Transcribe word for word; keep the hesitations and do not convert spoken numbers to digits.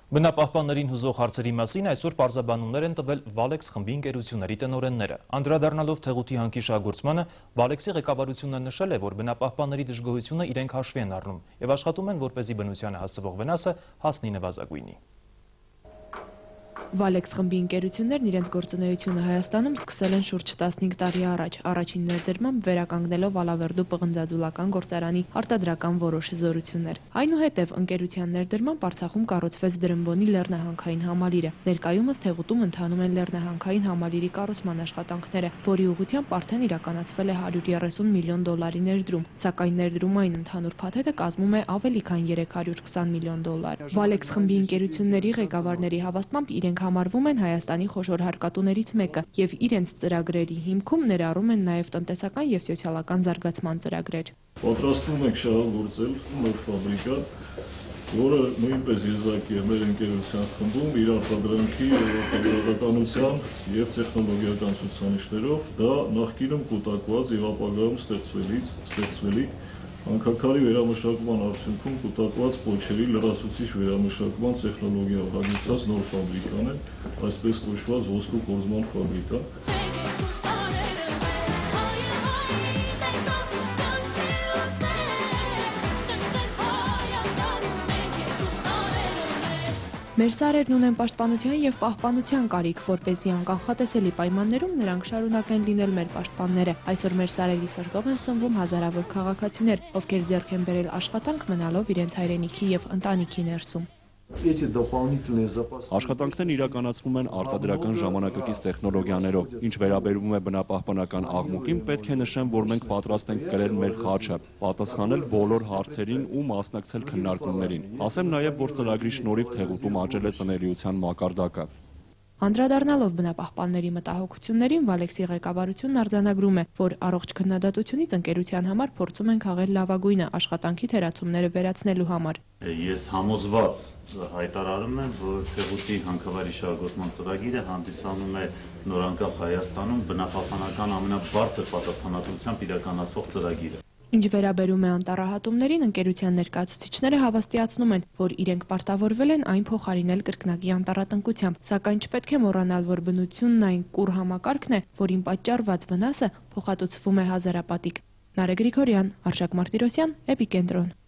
Բնապահպաններին հուզող հարցերի մասին այսօր պարզաբանումներ են տվել Վալեքս խմբի ընկերությունների տնօրենները։ Անդրադառնալով թեղուտի հանքի շահգործմանը, Վալեքսի ղեկավարությունը նշել է, որ բնապահպանների դժգոհությունը իրենք հաշվի են առնում եւ աշխատում են, որպեսզի բնությանը հասցվող վնասը հասնի նվազագույնի։ Վալեքս խմբի ընկերություններն իրենց գործունեությունը Հայաստանում սկսել են շուրջ տասնհինգ տարի առաջ, առաջին ներդրմամբ վերականգնելով Ալավերդու պղնձաձուլական գործարանի արտադրական որոշ զորություններ։ Այնուհետև ընկերության ներդրմամբ Արցախում կառուցվեց Դրմբոնի լեռնահանքային համալիրը։ Ներկայումս Թեղուտում ընթանում են լեռնահանքային համալիրի կառուցման աշխատանքները, որի ուղղությամբ արդեն իրականացվել է հարյուր երեսուն միլիոն դոլարի ներդրում, սակայն ներդրումային ընդհանուր փաթեթը կազմում է ավելի քան երեք հարյուր քսան միլիոն դոլար։ Վալեքս խմբի ընկերությունների ղեկավարների հավաստմամբ իրենք համարվում են Հայաստանի խոշոր հարկատուներից մեկը եւ իրենց ծրագրերի հիմքում ներառում են նաեւ տնտեսական եւ սոցիալական զարգացման ծրագրեր։ Պատրաստվում ենք շահագործել նոր ֆաբրիկա, որը նույնպես եզակի է մեր ընկերության խմբում իր արտադրանքի արտադրականության եւ տեխնոլոգիական ցուցանիշներով, դա նախկինում կուտակված եւ ապագայում ստեղծվելից ստեղծվելիք հանքաքարի վերամշակման արդյունքում կուտակված պոչերի լրացուցիչ վերամշակման տեխնոլոգիա հագեցած նոր ֆաբրիկան է, այսպես կոչված ոսկու կոզման ֆաբրիկա։ Մեր սարերն ունեն պաշտպանության եւ պահպանության կարիք, որպեսզի անկանխատեսելի պայմաններում նրանք շարունակեն լինել մեր պաշտպանները։ Այսօր մեր սարերի սրտով են սնվում հազարավոր քաղաքացիներ, ովքեր ձեռք են բերել աշխատանք մնալով իրենց հայրենիքի եւ ընտանիքի ներսում։ Աշխատանքներն իրականացվում են արտադրական ժամանակակից տեխնոլոգիաներով։ Ինչ վերաբերում է բնապահպանական աղմուկին, պետք է նշեմ, որ մենք պատրաստ ենք կրել մեր խաչը, պատասխանել բոլոր հարցերին ու մասնակցել քննարկումներին։ Ասեմ նաև, որ ծրագրի շնորհիվ Թեղուտում աճել է ծնելիության մակարդակը։ Անդրադառնալով բնապահպանների մտահոգություններին, Վալեքսի ղեկավարությունն արձանագրում է, որ առողջ քննադատությունից ընկերության համար փորձում են քաղել լավագույնը աշխատանքի թերացումները վերացնելու համար։ Ես համոզված հայտարարում եմ, որ Թեղուտի հանքավայրի շահագործման ծրագիրը հանդիսանում է նորանկախ Հայաստանում բնապահպանական ամենաբարձր պատասխանատվությամբ իրականացվող ծրագիրը։ Ինչ վերաբերում է անտառահատումներին, ընկերության ներկայացուցիչները հավաստիացնում են, որ իրենք պարտավորվել են այն փոխարինել կրկնակի անտառատնկությամբ, սակայն չպետք է մոռանալ, որ բնությունն այն կուռ համակարգն է, որին պատճառված վնասը փոխհատուցվում է հազարապատիկ։ Նարեկ Գրիգորյան, Արշակ Մարտիրոսյան, Էպիկենտրոն։